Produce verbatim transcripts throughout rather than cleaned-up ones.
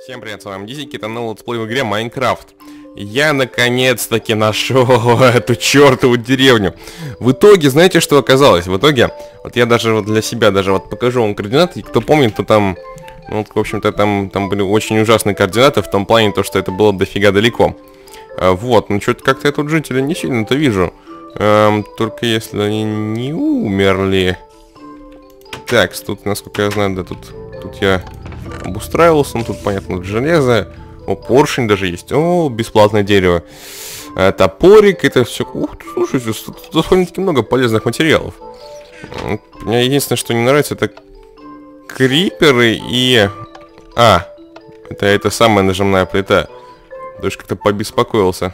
Всем привет, с вами Дизики, это новый летсплей в игре Майнкрафт. Я наконец-таки нашел эту чертову деревню. В итоге, знаете, что оказалось? В итоге, вот я даже вот для себя даже вот покажу вам координаты. Кто помнит, то там, ну, вот, в общем-то, там, там были очень ужасные координаты в том плане, то, что это было дофига далеко. А, вот, ну что-то как-то я тут жителя не сильно-то вижу. А, только если они не умерли. Так, тут, насколько я знаю, да, тут, тут я обустраивался, ну тут, понятно, железо. О, поршень даже есть. О, бесплатное дерево. А, топорик, это все. Ух, слушайте, тут довольно-таки много полезных материалов. Мне единственное, что не нравится, это криперы и... А, это, это самая нажимная плита. Даже как-то побеспокоился.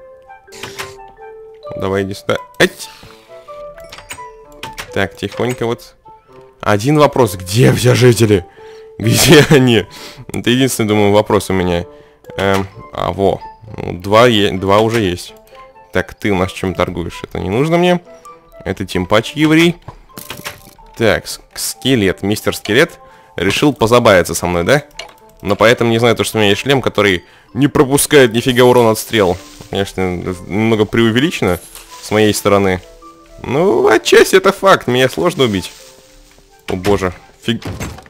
Давай иди сюда. Ать! Так, тихонько вот. Один вопрос. Где все жители? Где они? Это единственный, думаю, вопрос у меня. Эм, а, во. Два, е два уже есть. Так, ты у нас чем торгуешь? Это не нужно мне. Это тимпач еврей. Так, скелет. Мистер Скелет решил позабавиться со мной, да? Но поэтому не знаю, то, что у меня есть шлем, который не пропускает нифига урон от стрел. Конечно, немного преувеличено с моей стороны. Ну, отчасти это факт. Меня сложно убить. О боже. Фиг...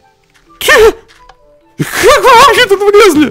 Как вы вообще тут влезли?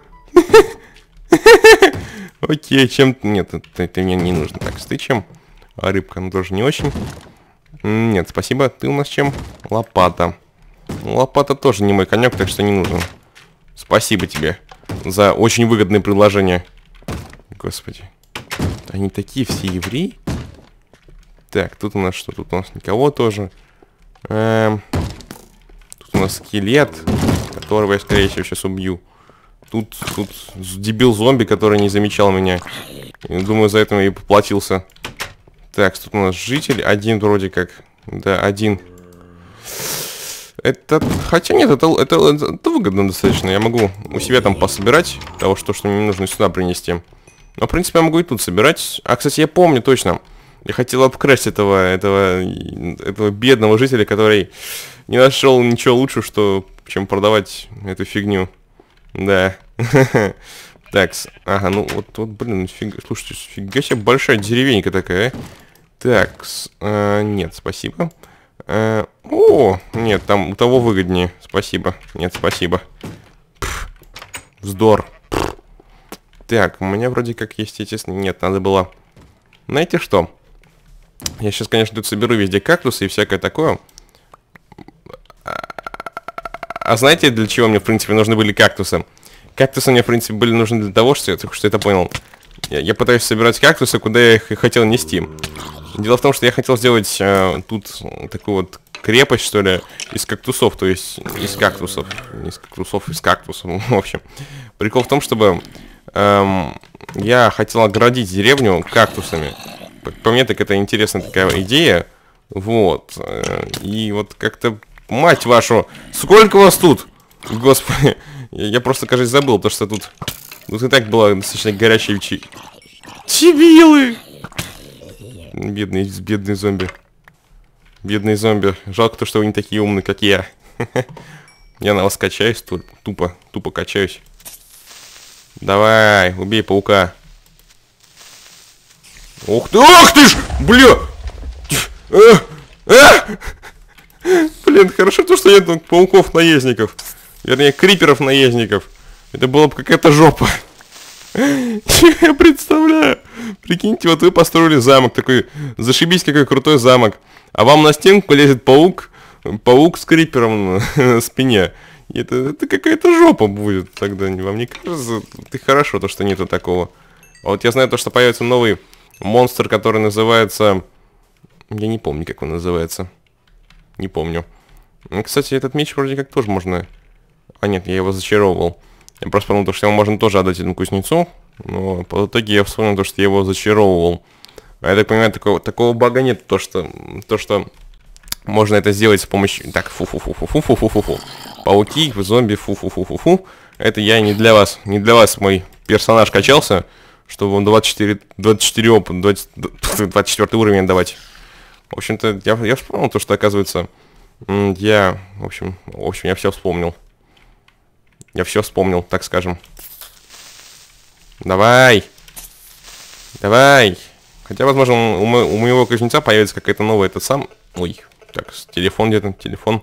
Окей, чем... Нет, это, это мне не нужно. Так, ты чем? А рыбка, ну тоже не очень. Нет, спасибо. Ты у нас чем? Лопата. Лопата тоже не мой конек, так что не нужен. Спасибо тебе за очень выгодное предложение. Господи. Они такие все евреи? Так, тут у нас что? Тут у нас никого тоже. Эм... Тут у нас скелет, которого я, скорее всего, сейчас убью. Тут, тут дебил-зомби, который не замечал меня. И, думаю, за это и поплатился. Так, тут у нас житель. Один вроде как. Да, один. Это... Хотя нет, это, это, это выгодно достаточно. Я могу у себя там пособирать того, что, что мне нужно сюда принести. Но, в принципе, я могу и тут собирать. А, кстати, я помню точно. Я хотел обкрасть этого, этого, этого бедного жителя, который не нашел ничего лучше, что, чем продавать эту фигню. Да. Так, ага, ну вот, вот, блин, фига, слушайте, фига себе большая деревенька такая. Так, а, нет, спасибо. А, о, нет, там у того выгоднее. Спасибо. Нет, спасибо. Пф, вздор. Пф. Так, у меня вроде как есть эти... Нет, надо было... Знаете что? Я сейчас, конечно, тут соберу везде кактусы и всякое такое. А знаете, для чего мне, в принципе, нужны были кактусы? Кактусы мне, в принципе, были нужны для того, что я только что это понял. Я, я пытаюсь собирать кактусы, куда я их и хотел нести. Дело в том, что я хотел сделать э, тут такую вот крепость, что ли, из кактусов, то есть из кактусов. Не из кактусов, из кактусов, в общем. Прикол в том, чтобы эм, я хотел оградить деревню кактусами. По мне, так это интересная такая идея. Вот. И вот как-то... Мать вашу! Сколько у вас тут? Господи. Я просто, кажется, забыл, то что тут... Тут и так было достаточно горячее вечи... Дебилы! Бедные, бедные зомби. Бедные зомби. Жалко то, что вы не такие умные, как я. Я на вас качаюсь, тупо, тупо качаюсь. Давай, убей паука. Ух ты, ах ты ж, бля! Блин, хорошо то, что нет пауков-наездников. Вернее, криперов-наездников. Это была бы какая-то жопа. Я представляю. Прикиньте, вот вы построили замок такой. Зашибись, какой крутой замок. А вам на стенку лезет паук. Паук с крипером на спине. Это, это какая-то жопа будет тогда. Вам не кажется? Ты хорошо, то, что нету такого. А вот я знаю то, что появится новый монстр, который называется... Я не помню, как он называется. Не помню. Кстати, этот меч вроде как тоже можно... А нет, я его зачаровывал. Я просто подумал, что его можно тоже отдать этому кузнецу. Но по итоге я вспомнил то, что я его зачаровывал. А я так понимаю, такого, такого бага нет. То что, то, что можно это сделать с помощью... Так, фу-фу-фу-фу-фу-фу-фу-фу. Пауки, зомби, фу-фу-фу-фу-фу. Это я не для вас. Не для вас мой персонаж качался. Чтобы он двадцать четыре, двадцать четыре опыт, двадцать, двадцать четвёртый уровень давать. В общем-то, я, я вспомнил то, что, оказывается, я, в общем, в общем, я все вспомнил. Я все вспомнил, так скажем. Давай. Давай. Хотя, возможно, у, мо у моего кузнеца появится какая-то новая, этот сам... Ой, так, телефон где-то, телефон.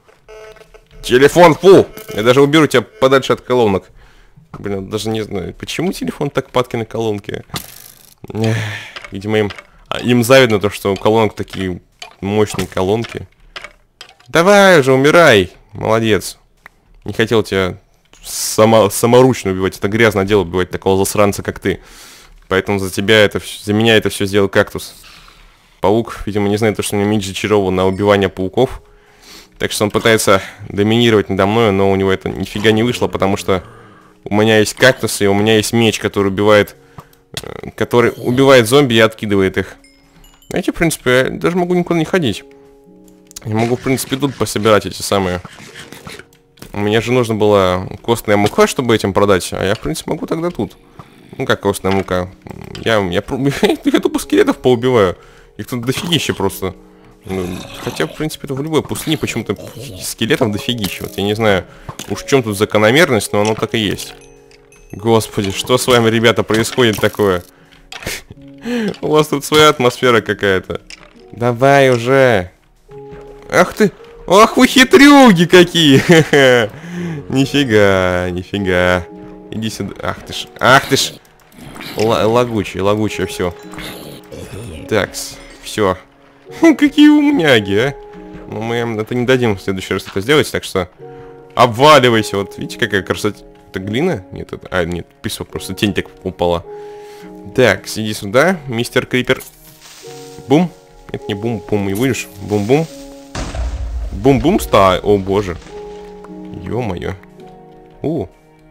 Телефон, фу! Я даже уберу тебя подальше от колонок. Блин, даже не знаю, почему телефон так падки на колонки. Эх, видимо, им, им завидно то, что у колонок такие мощные колонки. Давай уже, умирай! Молодец. Не хотел тебя само, саморучно убивать. Это грязное дело убивать такого засранца, как ты. Поэтому за тебя это, за меня это все сделал кактус. Паук, видимо, не знает то, что у него меч зачарован на убивание пауков. Так что он пытается доминировать надо мной, но у него это нифига не вышло, потому что у меня есть кактус, и у меня есть меч, который убивает, который убивает зомби и откидывает их. Знаете, в принципе, я даже могу никуда не ходить. Я могу, в принципе, тут пособирать эти самые... Мне же нужно было костная мука, чтобы этим продать, а я, в принципе, могу тогда тут. Ну, как костная мука. Я, я, я, я тупо скелетов поубиваю. Их тут дофигища просто. Ну, хотя, в принципе, это в любой пустыне почему-то скелетов дофигища. Вот я не знаю, уж в чем тут закономерность, но оно так и есть. Господи, что с вами, ребята, происходит такое? У вас тут своя атмосфера какая-то. Давай уже. Ах ты. Ах вы хитрюги какие. Нифига, нифига. Иди сюда. Ах ты ж. Ах ты ж. Лагучий, лагучий, все. Такс, все. Какие умняги, а. Ну, мы им это не дадим в следующий раз это сделать, так что обваливайся. Вот видите, какая красота. Это глина? Нет, это... А, нет, песок, просто тень так упала. Так, иди сюда, мистер Крипер. Бум. Это не бум-бум, и будешь. Бум-бум. Бум-бум стай. О, боже. Ё-моё. У.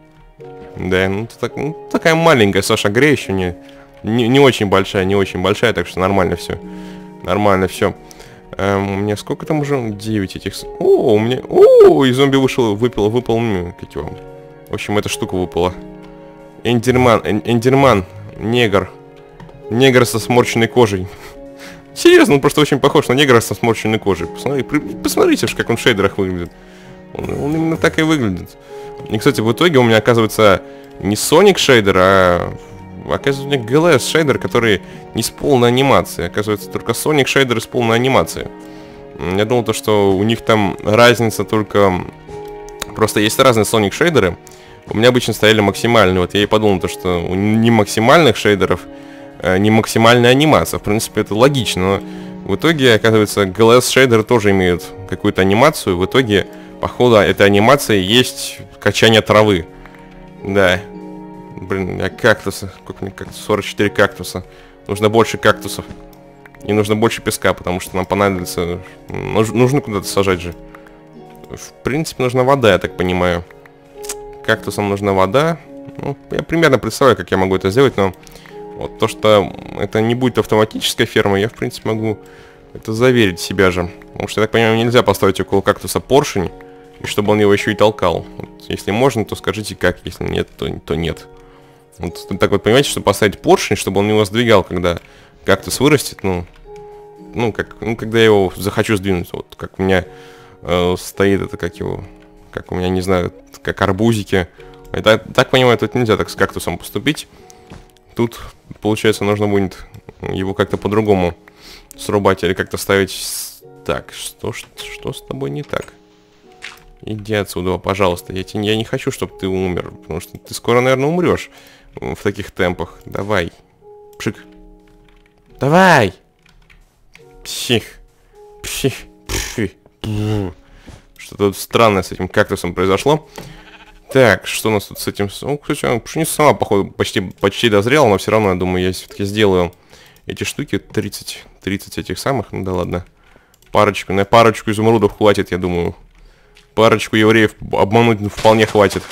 Да, ну, так, ну такая маленькая, Саша, грея еще не, не, не очень большая, не очень большая, так что нормально все. Нормально все. Эм, у меня сколько там уже? девять этих... О, у меня... О, и зомби вышел, выпил, выпал... Как его? В общем, эта штука выпала. Эндерман, эн, эндерман, негр. Негр со сморщенной кожей. Серьезно, он просто очень похож на негра со сморщенной кожей. Посмотри, посмотрите, как он в шейдерах выглядит. Он, он именно так и выглядит. И, кстати, в итоге у меня оказывается не Sonic шейдер, а оказывается джи эл эс шейдер, который не с полной анимацией. Оказывается, только Sonic шейдер с полной анимацией. Я думал, то, что у них там разница только... Просто есть разные Sonic шейдеры. У меня обычно стояли максимальные. Вот я и подумал, то, что у не максимальных шейдеров не максимальная анимация. В принципе, это логично, но в итоге, оказывается, джи эл эс шейдеры тоже имеют какую-то анимацию. В итоге, походу, этой анимации есть качание травы. Да. Блин, у меня кактусы. Сколько мне кактусов? сорок четыре кактуса. Нужно больше кактусов. И нужно больше песка, потому что нам понадобится... Нужно куда-то сажать же. В принципе, нужна вода, я так понимаю. Кактусам нужна вода. Ну, я примерно представляю, как я могу это сделать, но... Вот то, что это не будет автоматическая ферма, я, в принципе, могу это заверить себя же. Потому что, я так понимаю, нельзя поставить около кактуса поршень, и чтобы он его еще и толкал. Вот, если можно, то скажите как, если нет, то, то нет. Вот так вот, понимаете, что поставить поршень, чтобы он его сдвигал, когда кактус вырастет, ну, ну, как, ну когда я его захочу сдвинуть, вот как у меня э, стоит это, как его, как у меня, не знаю, как арбузики. Это, так понимаю, тут нельзя так с кактусом поступить. Тут, получается, нужно будет его как-то по-другому срубать или как-то ставить... Так, что, что, что с тобой не так? Иди отсюда, пожалуйста. Я, тебе, я не хочу, чтобы ты умер, потому что ты скоро, наверное, умрешь в таких темпах. Давай. Пшик. Давай! Псих. Псих. Псих. Что-то тут странное с этим кактусом произошло. Так, что у нас тут с этим... Ну, кстати, пшеница сама, походу, почти, почти дозрела, но все равно, я думаю, я все-таки сделаю эти штуки. тридцать, тридцать этих самых, ну да ладно. Парочку, на парочку изумрудов хватит, я думаю. Парочку евреев обмануть вполне хватит.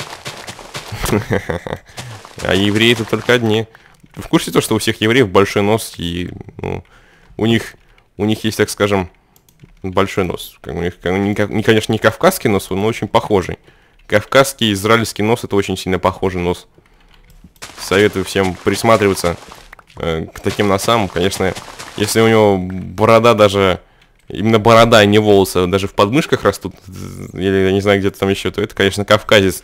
А евреи тут только одни. В курсе то, что у всех евреев большой нос, и ну, у них, у них есть, так скажем, большой нос. У них, не, конечно, не кавказский нос, но очень похожий. Кавказский, израильский нос — это очень сильно похожий нос. Советую всем присматриваться э, к таким носам. Конечно, если у него борода даже... Именно борода, а не волосы, даже в подмышках растут, или, я не знаю, где-то там еще, то это, конечно, кавказец.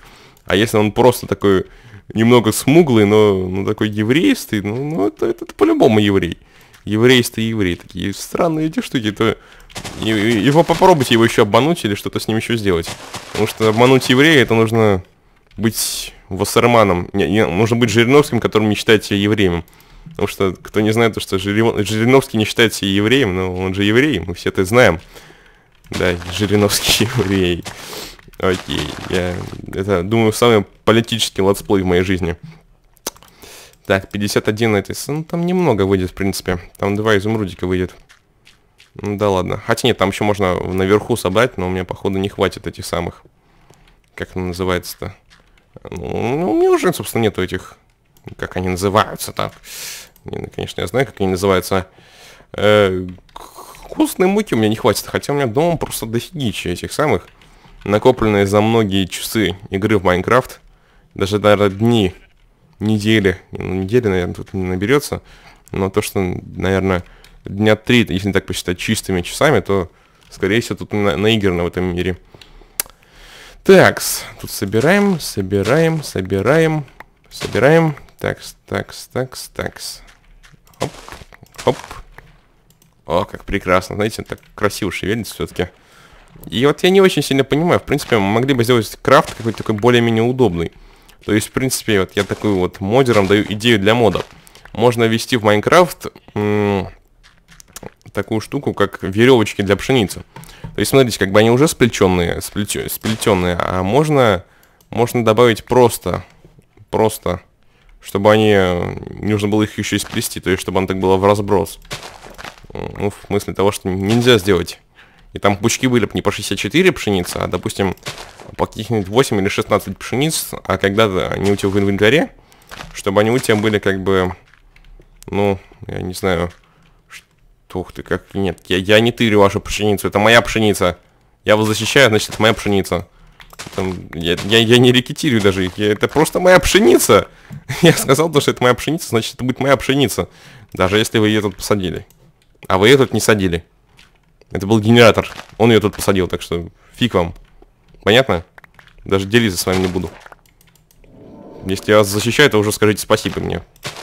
А если он просто такой немного смуглый, но ну, такой еврейский, ну, ну это, это, это по-любому еврей. Еврейский еврей. Такие странные эти штуки, то и, и, его попробуйте его еще обмануть или что-то с ним еще сделать. Потому что обмануть еврея, это нужно быть вассерманом. Не, не, нужно быть Жириновским, которым не считает себя евреем. Потому что, кто не знает, то, что Жириновский не считает себя евреем, но он же еврей, мы все это знаем. Да, Жириновский еврей. Окей, я, это, думаю, самый политический летсплей в моей жизни. Так, пятьдесят один на этой, ну, там немного выйдет, в принципе. Там два изумрудика выйдет. Ну, да ладно. Хотя нет, там еще можно наверху собрать, но у меня, походу, не хватит этих самых. Как это называется-то? Ну, у меня уже, собственно, нету этих... Как они называются так? Не, конечно, я знаю, как они называются. Э, вкусной муки у меня не хватит. Хотя у меня дома просто дофигища этих самых. Накопленные за многие часы игры в Майнкрафт. Даже, наверное, дни, недели. Ну, недели, наверное, тут не наберется. Но то, что, наверное, дня три, если так посчитать чистыми часами, то, скорее всего, тут на наиграно в этом мире. Такс. Тут собираем, собираем, собираем, собираем. Такс, такс, такс, такс. Хоп, хоп. О, как прекрасно. Знаете, так красиво шевелится все-таки. И вот я не очень сильно понимаю. В принципе, мы могли бы сделать крафт какой-то такой более-менее удобный. То есть, в принципе, вот я такой вот модерам даю идею для модов. Можно ввести в Майнкрафт такую штуку, как веревочки для пшеницы. То есть, смотрите, как бы они уже сплетенные, сплетё, сплетенные, а можно, можно добавить просто, просто, чтобы они, не нужно было их еще и сплести, то есть, чтобы оно так было в разброс. Ну, в смысле того, что нельзя сделать. И там пучки были бы не по шестьдесят четыре пшеницы, а, допустим, по каких-нибудь восемь или шестнадцать пшениц, а когда-то они у тебя в инвентаре, чтобы они у тебя были как бы, ну, я не знаю, ух ты, как, нет, я, я не тырю вашу пшеницу, это моя пшеница. Я вас защищаю, значит, это моя пшеница. Там, я, я, я не рекетирую даже, я, это просто моя пшеница. Я сказал то, что это моя пшеница, значит, это будет моя пшеница. Даже если вы ее тут посадили. А вы ее тут не садили. Это был генератор, он ее тут посадил, так что фиг вам. Понятно? Даже делиться с вами не буду. Если я вас защищаю, то уже скажите спасибо мне.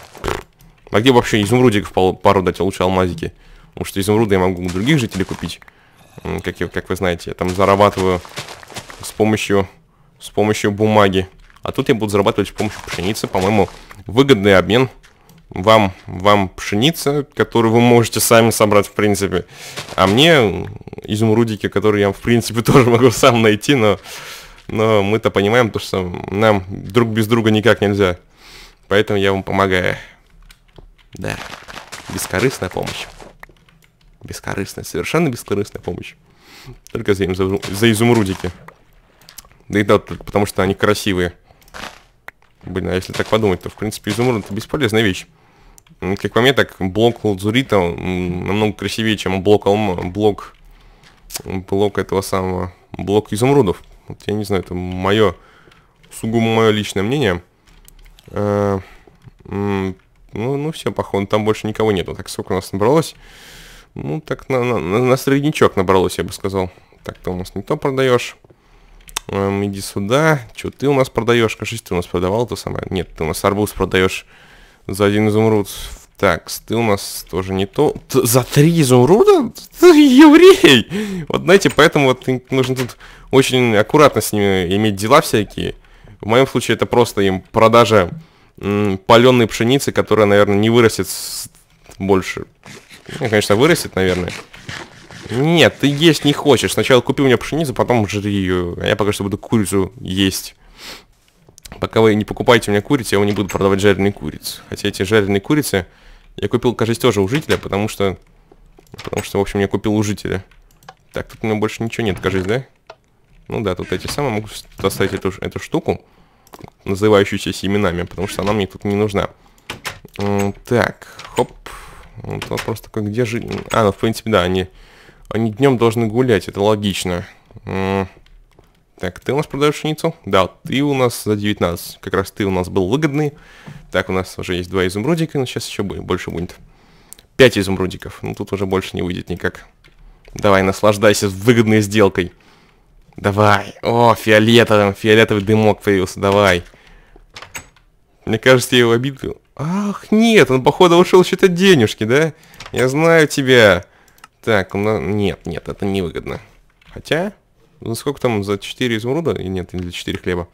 А где вообще изумрудиков пару дать, а лучше алмазики? Потому что изумруды я могу у других жителей купить. Как, я, как вы знаете, я там зарабатываю с помощью, с помощью бумаги. А тут я буду зарабатывать с помощью пшеницы. По-моему, выгодный обмен. Вам, вам пшеница, которую вы можете сами собрать, в принципе. А мне изумрудики, которые я, в принципе, тоже могу сам найти. Но, но мы-то понимаем, то, что нам друг без друга никак нельзя. Поэтому я вам помогаю. Да. Бескорыстная помощь. Бескорыстная, совершенно бескорыстная помощь. Только за, за, за изумрудики. Да и да, потому что они красивые. Блин, а если так подумать, то в принципе изумруд это бесполезная вещь. Как по мне, так блок лазурита намного красивее, чем блок алма, блок, блок этого самого, блок изумрудов. Вот я не знаю, это мое, сугубо мое личное мнение. А, ну, ну все, походу, там больше никого нету. Так, сколько у нас набралось? Ну, так на, на, на среднячок набралось, я бы сказал. Так, ты у нас не то продаешь. Эм, иди сюда. Что ты у нас продаешь? Кажется, ты у нас продавал то самое. Нет, ты у нас арбуз продаешь за один изумруд. Так, ты у нас тоже не то. Т за три изумруда? Ты еврей! Вот знаете, поэтому вот нужно тут очень аккуратно с ними иметь дела всякие. В моем случае это просто им продажа паленой пшеницы, которая, наверное, не вырастет больше. Ну, конечно, вырастет, наверное. Нет, ты есть не хочешь. Сначала купи у меня пшеницу, потом жри ее. А я пока что буду курицу есть. Пока вы не покупаете у меня курицу, я вам не буду продавать жареные курицы. Хотя эти жареные курицы я купил, кажется, тоже у жителя, потому что... Потому что, в общем, я купил у жителя. Так, тут у меня больше ничего нет, кажется, да? Ну да, тут эти самые могу достать эту, эту штуку, называющуюся семенами, потому что она мне тут не нужна. Так, хоп. Вот вопрос такой, где жить? А, ну, в принципе, да, они, они днем должны гулять, это логично. Так, ты у нас продаешь пшеницу? Да, ты у нас за девятнадцать. Как раз ты у нас был выгодный. Так, у нас уже есть два изумрудика, но сейчас еще будет, больше будет. пять изумрудиков. Ну, тут уже больше не выйдет никак. Давай, наслаждайся выгодной сделкой. Давай. О, фиолетовый, фиолетовый дымок появился, давай. Мне кажется, я его обидел. Ах, нет, он, походу, ушел считать денежки, да? Я знаю тебя. Так, ну, нет, нет, это невыгодно. Хотя, ну сколько там за четыре изумруда? И нет, или четыре хлеба.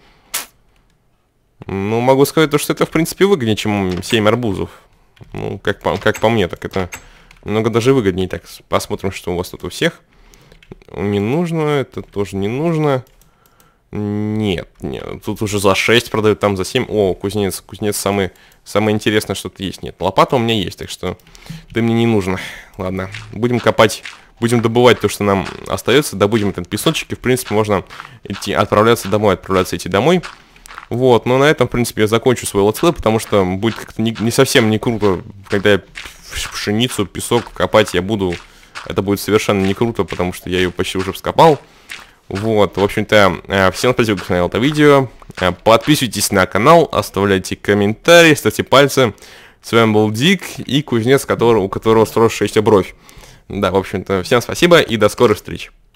Ну, могу сказать, то, что это, в принципе, выгоднее, чем семь арбузов. Ну, как по, как по мне, так это много даже выгоднее. Так, посмотрим, что у вас тут у всех. Не нужно, это тоже не нужно. Нет, нет, тут уже за шесть продают, там за семь. О, кузнец, кузнец самый, самое интересное, что тут есть. Нет, лопата у меня есть, так что ты мне не нужно. Ладно, будем копать, будем добывать то, что нам остается. Добудем этот песочек, и, в принципе, можно идти, отправляться домой, отправляться идти домой. Вот, но на этом, в принципе, я закончу свой летсплей, потому что будет как-то не, не совсем не круто, когда я пшеницу, песок копать я буду. Это будет совершенно не круто, потому что я ее почти уже вскопал. Вот, в общем-то, всем спасибо, кто смотрел это видео. Подписывайтесь на канал, оставляйте комментарии, ставьте пальцы. С вами был Дик и кузнец, который, у которого строго шесть бровь. Да, в общем-то, всем спасибо и до скорых встреч.